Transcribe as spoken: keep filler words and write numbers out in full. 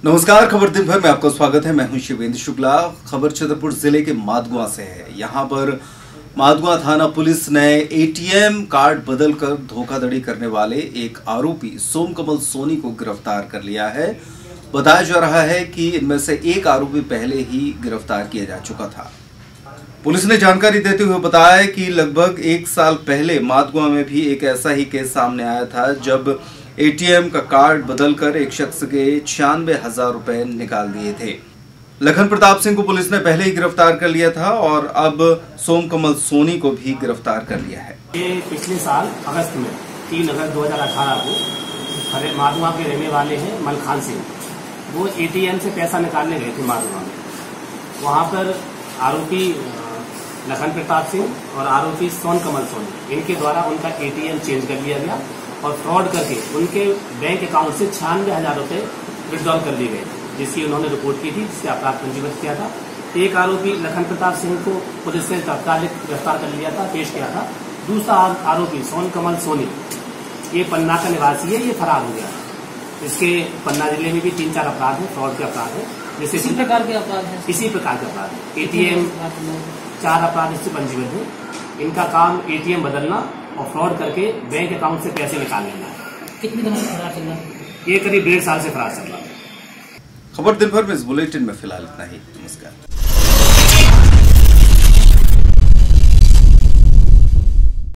नमस्कार, खबर दिन भर में आपका स्वागत है। मैं हूं शिवेंद्र शुक्ला। खबर छतरपुर जिले के माधगुआ से है। यहां पर माधगुआ थाना पुलिस ने एटीएम कार्ड बदलकर धोखाधड़ी करने वाले एक आरोपी सोमकमल सोनी को गिरफ्तार कर लिया है। बताया जा रहा है कि इनमें से एक आरोपी पहले ही गिरफ्तार किया जा चुका था। पुलिस ने जानकारी देते हुए बताया कि लगभग एक साल पहले माधगुआ में भी एक ऐसा ही केस सामने आया था, जब एटीएम का कार्ड बदलकर एक शख्स के छियानवे हजार रुपए निकाल दिए थे। लखन प्रताप सिंह को पुलिस ने पहले ही गिरफ्तार कर लिया था और अब सोमकमल सोनी को भी गिरफ्तार कर लिया है। ये पिछले साल अगस्त में तीन अगस्त दो हजार अठारह को माधुआ के रहने वाले हैं मलखान सिंह। वो एटीएम से पैसा निकालने गए थे माधुआ में। वहाँ पर आरोपी लखन प्रताप सिंह और आरोपी सोमकमल सोनी, इनके द्वारा उनका एटीएम चेंज कर लिया गया और फ्रॉड करके उनके बैंक अकाउंट से छियानवे हजार रुपए विड्रॉल कर लिए गए थे, जिसकी उन्होंने रिपोर्ट की थी, जिससे अपराध पंजीबद्ध किया था। एक आरोपी लखन प्रताप सिंह को पुलिस ने तत्कालिक गिरफ्तार कर लिया था, पेश किया था। दूसरा आरोपी सोमकमल सोनी, ये पन्ना का निवासी है, ये फरार हो गया। इसके पन्ना जिले में भी तीन चार अपराध है, फ्रॉड के अपराध है। जैसे इसी प्रकार के अपराध है इसी प्रकार के अपराध है। एटीएम चार अपराध इससे पंजीबद्ध है। इनका काम एटीएम बदलना और फ्रॉड करके बैंक अकाउंट से पैसे निकाल लेना है। कितने दिनों से फरार चल रहा है? ये करीब डेढ़ साल से फरार चल रहा है। खबर दिन भर में इस बुलेटिन में फिलहाल इतना ही। नमस्कार।